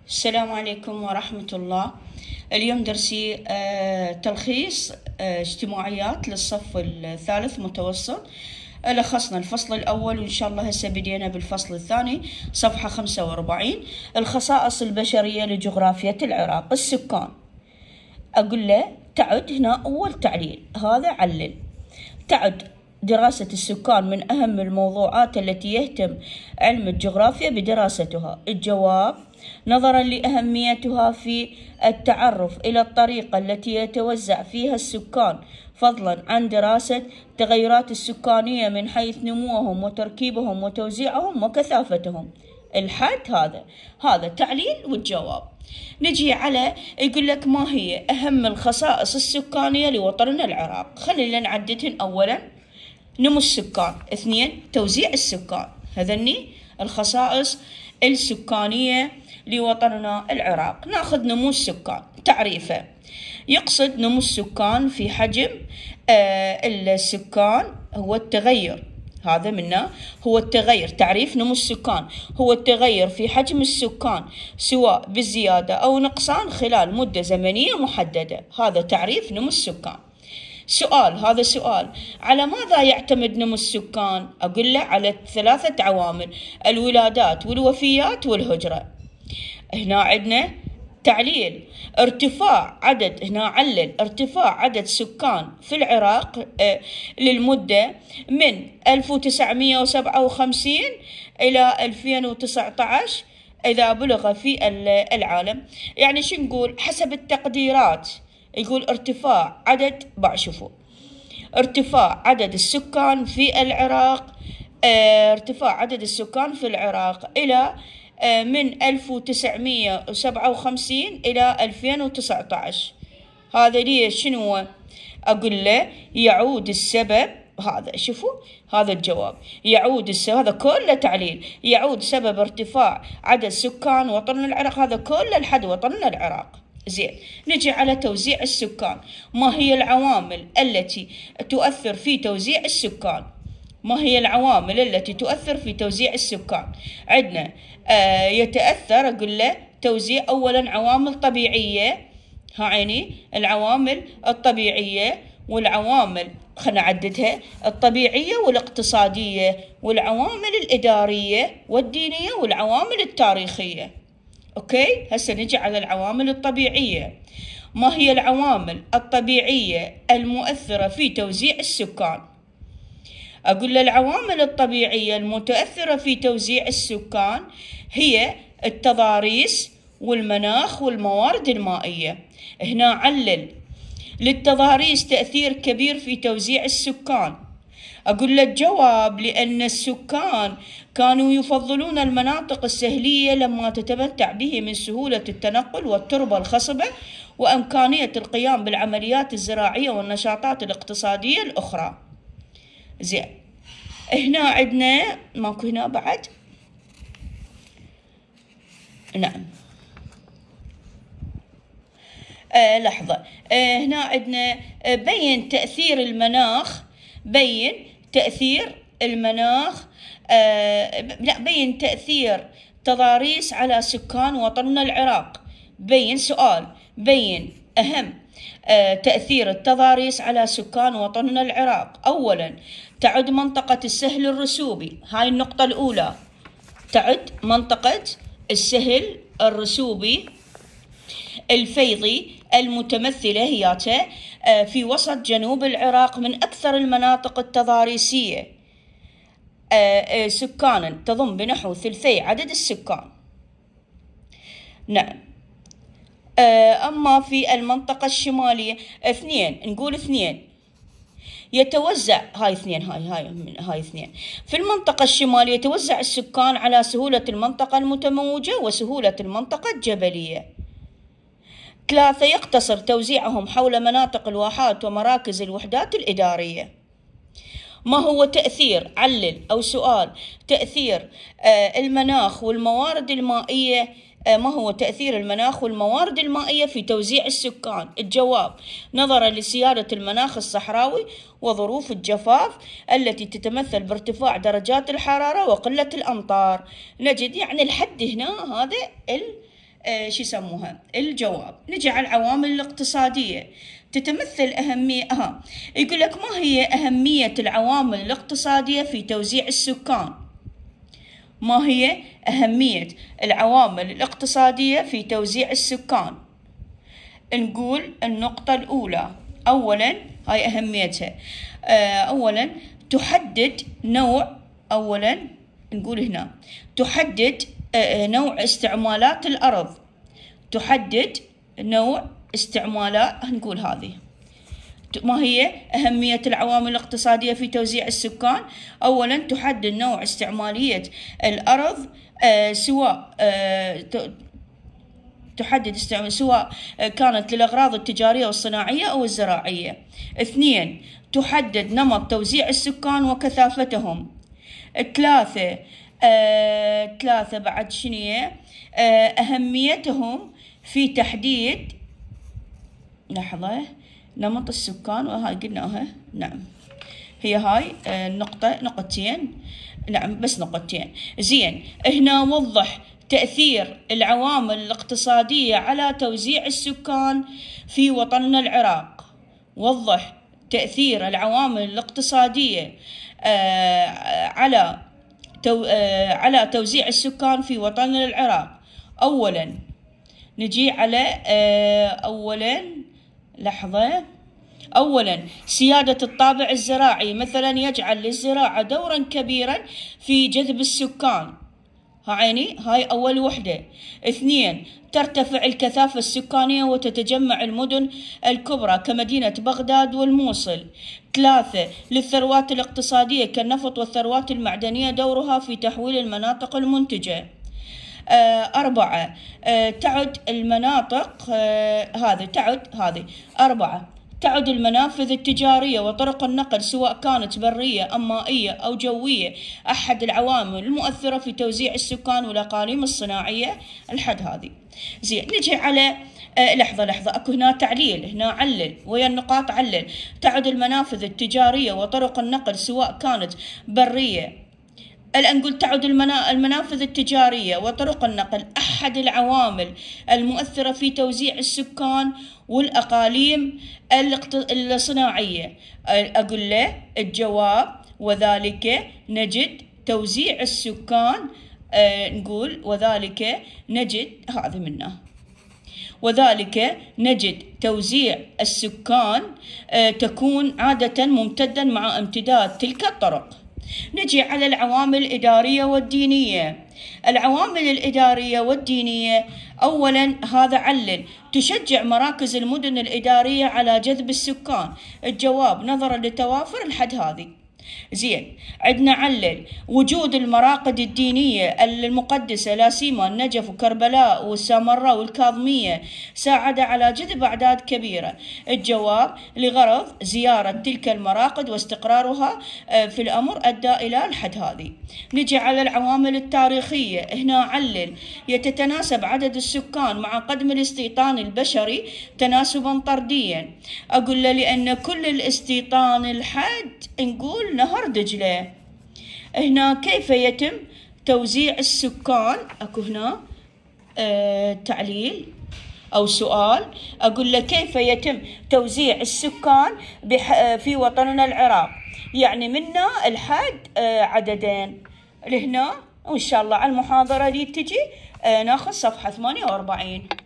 السلام عليكم ورحمة الله. اليوم درسي تلخيص اجتماعيات للصف الثالث متوسط. لخصنا الفصل الأول وإن شاء الله هسه بدينا بالفصل الثاني صفحة 45. الخصائص البشرية لجغرافية العراق. السكان، أقول له تعد هنا أول تعليل، هذا علل. تعد دراسة السكان من أهم الموضوعات التي يهتم علم الجغرافيا بدراستها. الجواب: نظرا لأهميتها في التعرف إلى الطريقة التي يتوزع فيها السكان، فضلا عن دراسة التغيرات السكانية من حيث نموهم وتركيبهم وتوزيعهم وكثافتهم. الحد هذا تعليل والجواب. نجي على يقول لك ما هي أهم الخصائص السكانية لوطننا العراق. خلينا نعددهن. أولا نمو السكان، 2 توزيع السكان. هذني الخصائص السكانية لوطننا العراق. ناخذ نمو السكان. تعريفه: يقصد نمو السكان في حجم السكان هو التغير، هذا منه هو التغير. تعريف نمو السكان هو التغير في حجم السكان سواء بالزيادة أو نقصان خلال مدة زمنية محددة. هذا تعريف نمو السكان. سؤال، هذا سؤال: على ماذا يعتمد نمو السكان؟ أقول له على 3 عوامل: الولادات والوفيات والهجرة. هنا عندنا تعليل: ارتفاع عدد، هنا علل ارتفاع عدد سكان في العراق للمدة من 1957 إلى 2019 إذا بلغ في العالم. يعني شو نقول؟ حسب التقديرات يقول ارتفاع عدد، شوفوا ارتفاع عدد السكان في العراق، ارتفاع عدد السكان في العراق إلى من 1957 إلى 2019. هذا ليش؟ شنو أقول له؟ يعود السبب، هذا شوفوا هذا الجواب، يعود السبب، هذا كله تعليل، يعود سبب ارتفاع عدد سكان وطننا العراق، هذا كله لحد وطننا العراق. زين، نجي على توزيع السكان. ما هي العوامل التي تؤثر في توزيع السكان؟ ما هي العوامل التي تؤثر في توزيع السكان؟ عندنا يتأثر، أقول له توزيع. أولا عوامل طبيعية، عيني العوامل الطبيعية والعوامل، خلنا نعددها: الطبيعية والاقتصادية والعوامل الإدارية والدينية والعوامل التاريخية. أوكي، هسه نجي على العوامل الطبيعية. ما هي العوامل الطبيعية المؤثرة في توزيع السكان؟ أقول العوامل الطبيعية المتأثرة في توزيع السكان هي التضاريس والمناخ والموارد المائية. هنا علل: للتضاريس تأثير كبير في توزيع السكان. أقول له الجواب: لأن السكان كانوا يفضلون المناطق السهلية لما تتمتع به من سهولة التنقل والتربة الخصبة وإمكانية القيام بالعمليات الزراعية والنشاطات الاقتصادية الأخرى. زين، هنا عندنا ماكو هنا بعد؟ نعم، لحظة. هنا عندنا بين تأثير المناخ، بين تأثير المناخ، بين تأثير تضاريس على سكان وطننا العراق. بين، سؤال، بين أهم تأثير التضاريس على سكان وطننا العراق. أولا تعد منطقة السهل الرسوبي، هاي النقطة الأولى، تعد منطقة السهل الرسوبي الفيضي المتمثلة هياته في وسط جنوب العراق من أكثر المناطق التضاريسية سكانا، تضم بنحو ثلثي عدد السكان. نعم. أما في المنطقة الشمالية، 2 نقول 2 يتوزع، هاي 2 هاي 2 في المنطقة الشمالية يتوزع السكان على سهولة المنطقة المتموجة وسهولة المنطقة الجبلية. 3 يقتصر توزيعهم حول مناطق الواحات ومراكز الوحدات الإدارية. ما هو تأثير، علل أو سؤال، تأثير المناخ والموارد المائية؟ ما هو تأثير المناخ والموارد المائية في توزيع السكان؟ الجواب: نظرا لسيادة المناخ الصحراوي وظروف الجفاف التي تتمثل بارتفاع درجات الحرارة وقلة الأمطار. نجد يعني الحد هنا هذا شو يسموها الجواب. نجي على العوامل الاقتصادية. تتمثل أهمية يقول لك ما هي أهمية العوامل الاقتصادية في توزيع السكان؟ ما هي أهمية العوامل الاقتصادية في توزيع السكان؟ نقول النقطة الأولى، أولا هاي أهميتها، أولا تحدد نوع، أولا نقول هنا تحدد نوع استعمالات الأرض، تحدد نوع استعمالات، نقول هذه. ما هي أهمية العوامل الاقتصادية في توزيع السكان؟ أولا تحدد نوع استعمالية الأرض، سواء تحدد سواء كانت للأغراض التجارية والصناعية أو الزراعية. اثنين تحدد نمط توزيع السكان وكثافتهم. ثلاثة بعد شنية أهميتهم في تحديد، لحظة، نمط السكان، وهاي قلناها، نعم هي هاي النقطة، نقطتين، نعم بس نقطتين. زين، هنا وضح تأثير العوامل الاقتصادية على توزيع السكان في وطننا العراق. وضح تأثير العوامل الاقتصادية على توزيع السكان في وطننا العراق. أولا نجي على أولا سيادة الطابع الزراعي، مثلا يجعل للزراعة دورا كبيرا في جذب السكان، هاي أول وحدة. اثنين ترتفع الكثافة السكانية وتتجمع المدن الكبرى كمدينة بغداد والموصل. ثلاثة للثروات الاقتصادية كالنفط والثروات المعدنية دورها في تحويل المناطق المنتجة. أربعة تعد المناطق تعد المنافذ التجارية وطرق النقل سواء كانت برية أم مائية أو جوية أحد العوامل المؤثرة في توزيع السكان والأقاليم الصناعية. الحد هذه. زين، نجي على لحظة أكو هنا تعليل، هنا علل ويا النقاط علل. تعد المنافذ التجارية وطرق النقل سواء كانت برية، الآن نقول تعد المنافذ التجارية وطرق النقل أحد العوامل المؤثرة في توزيع السكان والأقاليم الصناعية. أقول له الجواب وذلك نجد توزيع السكان، نقول وذلك نجد هذه منه، وذلك نجد توزيع السكان تكون عادة ممتدا مع امتداد تلك الطرق. نجي على العوامل الإدارية والدينية. العوامل الإدارية والدينية، أولا هذا علل تشجع مراكز المدن الإدارية على جذب السكان. الجواب نظرا لتوافر الحد هذه. زين، عندنا علل وجود المراقد الدينية المقدسة لا سيما النجف وكربلاء والسامراء والكاظمية ساعد على جذب أعداد كبيرة. الجواب لغرض زيارة تلك المراقد واستقرارها في الأمر أدى إلى الحد هذه. نجي على العوامل التاريخية. هنا علل يتتناسب عدد السكان مع قدم الاستيطان البشري تناسبا طرديا. أقول له لأن كل الاستيطان الحد نقول نهر دجلة. هنا كيف يتم توزيع السكان؟ أكو هنا تعليل أو سؤال، أقول له كيف يتم توزيع السكان في وطننا العراق؟ يعني منا الحد عددين. لهنا وإن شاء الله على المحاضرة دي تجي ناخذ صفحة 48.